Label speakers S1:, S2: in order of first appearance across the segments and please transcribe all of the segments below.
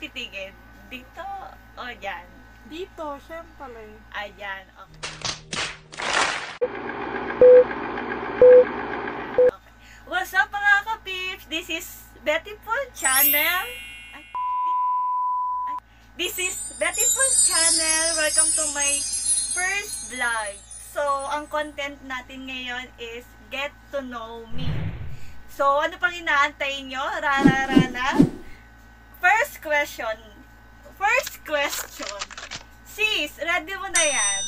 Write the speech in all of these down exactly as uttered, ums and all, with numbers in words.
S1: titigil? Dito o dyan?
S2: Dito, syempre.
S1: Ayan, okay. Okay. What's up mga ka-peeps? This is Bettyful Channel. Ay, ay, This is Bettyful Channel. Welcome to my first vlog. So, ang content natin ngayon is Get to Know Me. So, ano pang inaantay nyo? Rara-rana? First question. First question. Sis, ready mo na yan?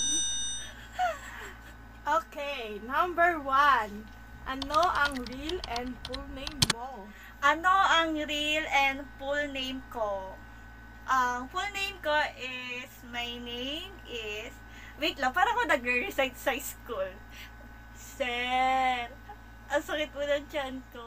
S2: Okay, number one. Ano ang real and full name mo?
S1: Ano ang real and full name ko? Ang full name ko is, my name is, wait lang, parang ako nagre-recite sa school. Sir, ang sakit mo ng tiyan ko.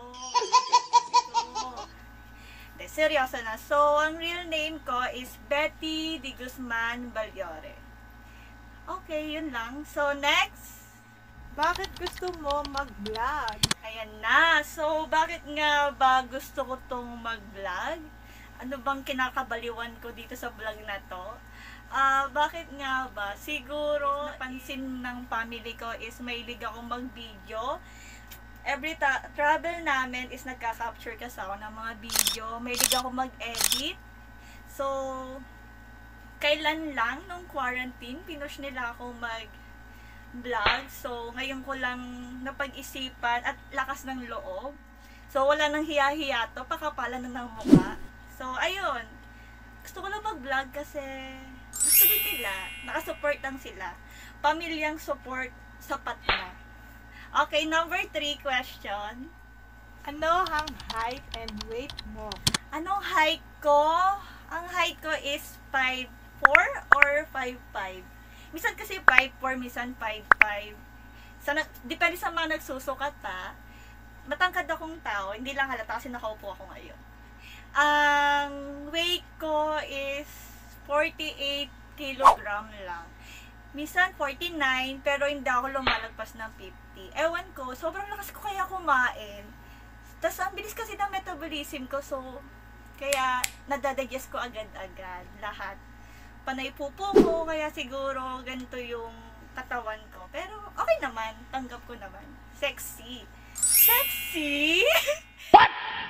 S1: De, seryoso na. So, ang real name ko is Betty de Guzman Ballore. Okay, yun lang. So, next.
S2: Bakit gusto mo mag-vlog?
S1: Ayan na. So, bakit nga ba gusto ko tong mag-vlog? Ano bang kinakabaliwan ko dito sa vlog na to? Ah, uh, bakit nga ba? Siguro, napansin ng family ko is mahilig ako mag-video. Every ta travel namin is nagka-capture kasi ako ng mga video. Mahilig ako mag-edit. So, kailan lang, nung quarantine, pinush nila ako mag-vlog. So, ngayon ko lang napag-isipan at lakas ng loob. So, wala nang hiya-hiya to, pakapalan na ng mukha. So, ayun. Gusto ko lang mag-vlog kasi gusto din nila. Nakasupport lang sila. Pamilyang support, sapat na. Okay, number three question.
S2: Ano ang height and weight mo?
S1: Anong height ko? Ang height ko is five four or five five. Minsan kasi five four, minsan five five. Sa, depende sa mga nagsusukat ha. Matangkad akong tao, hindi lang halata kasi nakaupo ako ngayon. Ang weight ko is forty-eight kilogram lang. Minsan forty-nine, pero hindi ako lumalagpas ng fifty. Ewan ko, sobrang lakas ko kaya kumain. Tapos ang bilis kasi ng metabolism ko, so kaya nadadigest ko agad-agad lahat. Panay pupo ko, kaya siguro ganito yung katawan ko. Pero okay naman, tanggap ko naman. Sexy. Sexy? What?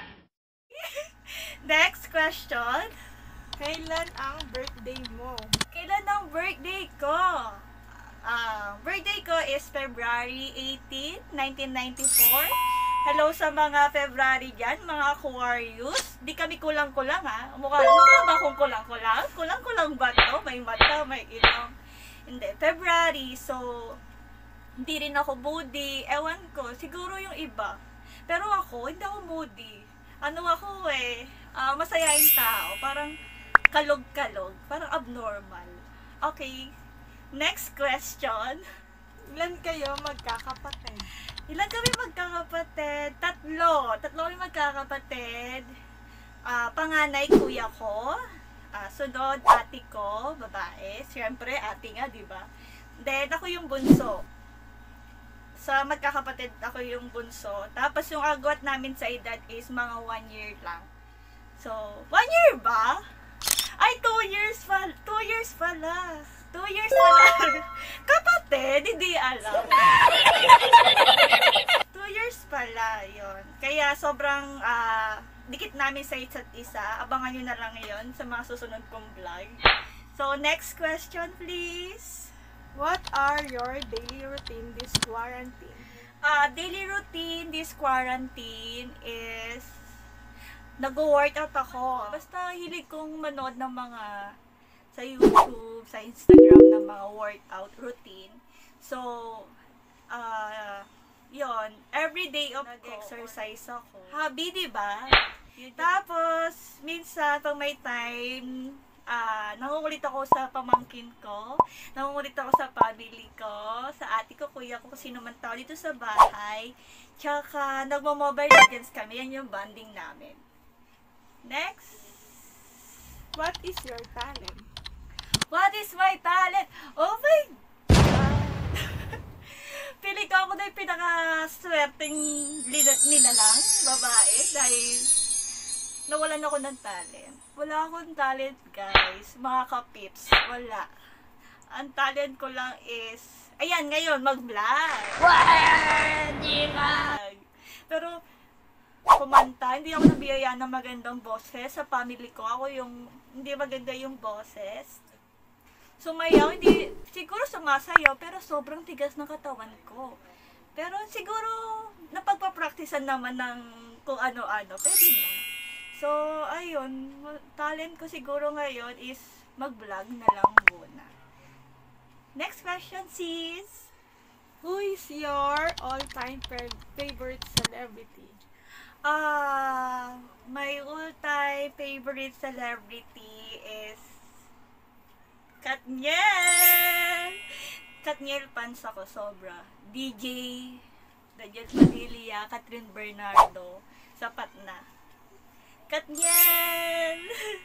S1: Next question.
S2: Kailan ang birthday mo?
S1: Kailan ang birthday ko? Uh, birthday ko is February eighteenth, nineteen ninety-four. Hello sa mga February dyan, mga Aquarius. Di kami kulang-kulang ha. Mukha, mukha ba kung kulang-kulang? Kulang-kulang ba to? May mata, may ilong. Hindi, February. So, hindi rin ako moody. Ewan ko, siguro yung iba. Pero ako, hindi ako moody. Ano ako eh, uh, masayain tao. Parang kalog-kalog. Parang abnormal. Okay. Next question.
S2: Ilan kayo magkakapatid?
S1: Ilan kami magkakapatid? Tatlo. Tatlo kami magkakapatid. Uh, panganay, kuya ko. Uh, sunod, ate ko, babae. Siyempre, ate nga, diba? Then, ako yung bunso. Sa magkakapatid, ako yung bunso. Tapos, yung agwat namin sa edad is mga one year lang. So, one year ba? Ay, two years pa. Two years pala. Two years pala. Kapatid, hindi alam. Two years pala, yon. Kaya sobrang uh, dikit namin sa isa't isa. Abangan nyo na lang yon sa mga susunod kong vlog. So, next question, please.
S2: What are your daily routine this quarantine?
S1: Uh, daily routine this quarantine is nag-workout ako. Basta hilig kong manood ng mga sa YouTube, sa Instagram ng mga workout routine. So, uh, yon, every day of nag-exercise ako. Hobby, diba? Tapos, minsan, pag may time, uh, nangungulit ako sa pamangkin ko, nangungulit ako sa family ko, sa ate ko, kuya ko, kung sino man tao dito sa bahay. Tsaka, nagmo-mobile legends kami. Yan yung bonding namin. Next.
S2: What is your talent?
S1: What is my talent? Oh my God! Pili ko ako na yung pinaka-swerteng nila lang, babae, dahil nawalan ako ng talent. Wala akong talent, guys. Mga kapips, wala. Ang talent ko lang is, ayan, ngayon, mag-vlog. Hindi mag. Pero, kumanta, hindi ako nabiyayaan ng magandang boses sa family ko. Ako yung, hindi maganda yung boses. Sumayaw, hindi, siguro sumasayaw, pero sobrang tigas ng katawan ko. Pero siguro, napagpa-practicean naman ng kung ano-ano. Pwede na. So, ayun, talent ko siguro ngayon is mag-vlog na lang muna. Next question, sis.
S2: Who is your all-time favorite celebrity?
S1: Ah, uh, my all-time favorite celebrity is Katniel! Katniel fans ako, sobra. D J, Daniel Padilla, Catherine Bernardo, sapat na. Katniel!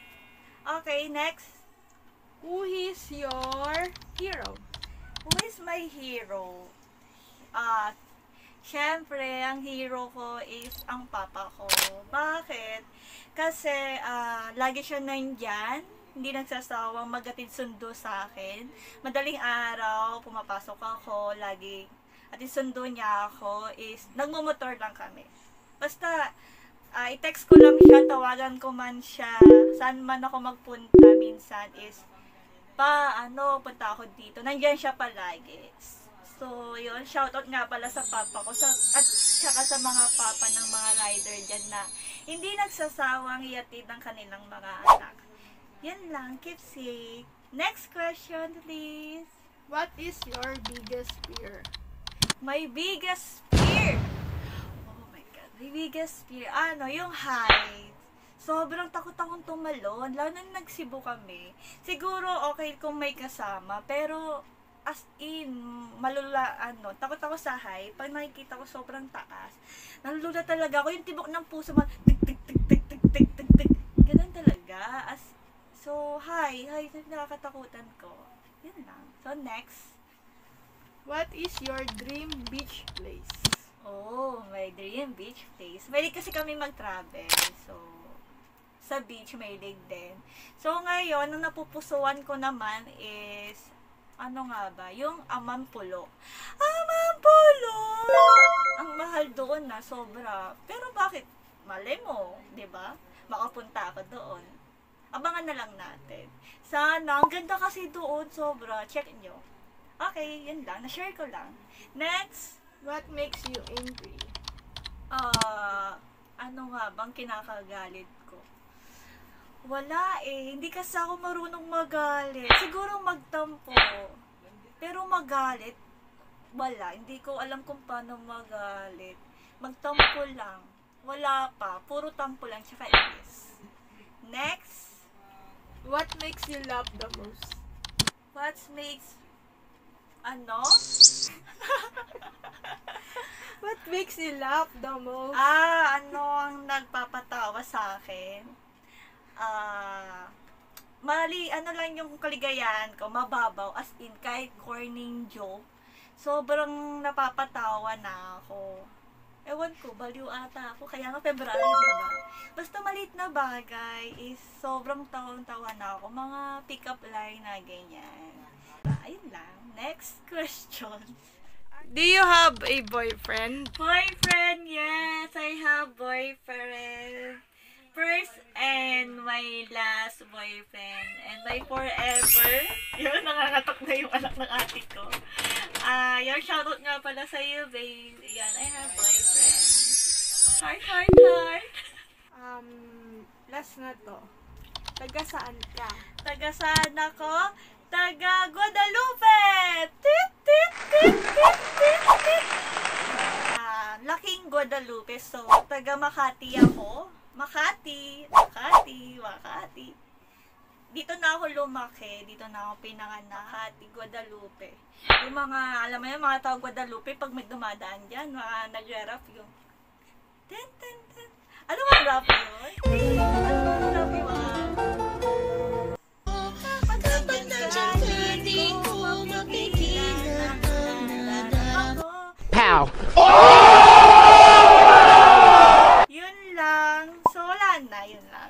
S1: Okay, next.
S2: Who is your hero?
S1: Who is my hero? Ah, uh, syempre, ang hero ko is ang papa ko. Bakit? Kasi, ah, uh, lagi siya nandyan. Hindi nagsasawang magatid sundo sa akin. Madaling araw, pumapasok ako, lagi. At yung sundo niya ako is, nagmumotor lang kami. Basta, uh, i-text ko lang siya, tawagan ko man siya, saan man ako magpunta minsan is, pa, ano, punta ako dito. Nandiyan siya palagi. So, yun, shoutout nga pala sa papa ko sa, at saka sa mga papa ng mga rider dyan na hindi nagsasawang iatid ng kanilang mga anak. Yan lang, keep safe. Next question, please.
S2: What is your biggest fear?
S1: My biggest fear? Oh my God, my biggest fear. Ano, yung height. Sobrang takot akong tumalon, lalo na nagsibo kami. Siguro okay kung may kasama, pero as in, malula, ano, takot ako sa height. Pag nakikita ko sobrang taas, nalulula talaga ako. Yung tibok ng puso, mag tik tik tik tik tik tik tik tik. Ganun talaga. As So, hi. Hi. Nakakatakutan ko. Yun lang. So, next.
S2: What is your dream beach place?
S1: Oh, my dream beach place. Mahilig kasi kami mag-travel. So, sa beach, mahilig din. So, ngayon, ang napupusuan ko naman is, ano nga ba? Yung Amampulo. Amampulo! Ang mahal doon na, sobra. Pero bakit? Malay mo, di ba? Makapunta ako doon. Abangan na lang natin. Sana, ang ganda kasi doon, sobra. Check nyo. Okay, yun lang. Na-share ko lang. Next.
S2: What makes you angry?
S1: Ah, uh, ano nga bang kinakagalit ko? Wala eh. Hindi kasi ako marunong magalit. Siguro magtampo. Pero magalit, wala. Hindi ko alam kung paano magalit. Magtampo lang. Wala pa. Puro tampo lang. Tsaka inis. Next.
S2: What makes you laugh the most?
S1: What makes... Ano?
S2: What makes you laugh the most?
S1: Ah, ano ang nagpapatawa sa akin? Ah, mali, ano lang yung kaligayahan ko, mababaw, as in, kahit corning joke, sobrang napapatawa na ako. Ewan ko, baliw ata ako, kaya nga February, diba? Basta maliit na bagay is sobrang tawang-tawa na ako. Mga pick-up line na ganyan. Ayun lang. Next question.
S2: Do you have a boyfriend?
S1: Boyfriend, yes, I have boyfriend. First and my last boyfriend. And my forever. Yun, nakakatok na yung anak ng ate ko. Ah, uh, yung shoutout nga pala sa iyo, babe. Yan, I have boyfriend. Heart, heart, heart.
S2: Um, last na to. Taga saan ka?
S1: Taga saan ako? Taga Guadalupe! Tit, tit, tit, tit, tit, tit. Uh, laking Guadalupe. So, taga Makati ako. Makati, Makati, Makati. Dito na ako lumaki, dito na ako pinanganak. Makati, Guadalupe. Yung mga, alam mo yun, mga tao Guadalupe, pag may dumadaan dyan, mga nag-rap yung ten, ten, ten. Ano ba rap yun? Ano ba rap yun?
S3: Pow!
S1: Yun lang. So, wala na. Yun lang.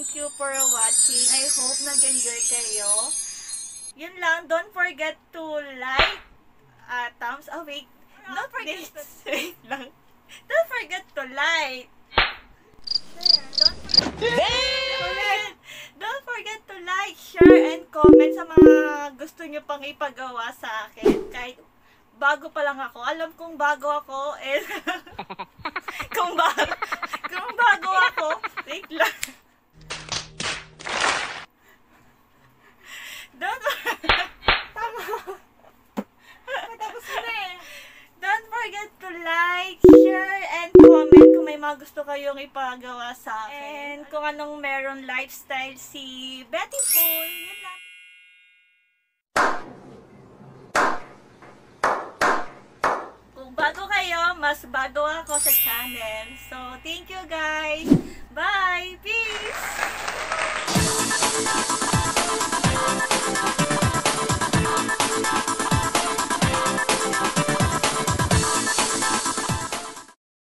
S1: thank you for watching. I hope nag-enjoy kayo. Yun lang, don't forget to like, uh, thumbs, oh wait, don't forget to, wait lang. Don't forget to like. Don't forget, don't forget to like, share, and comment sa mga gusto nyo pang ipagawa sa akin. Kahit bago pa lang ako. Alam kong bago ako. Eh, kung, bago, kung bago ako, wait lang. Don't,
S2: Tama. Matapos na eh.
S1: don't forget to like, share, and comment kung may mga gusto kayong ipagawa sa akin. And kung anong meron lifestyle si Betty Pool. Yun lang. Kung bago kayo, mas bago ako sa channel. So, thank you guys. Bye! Peace!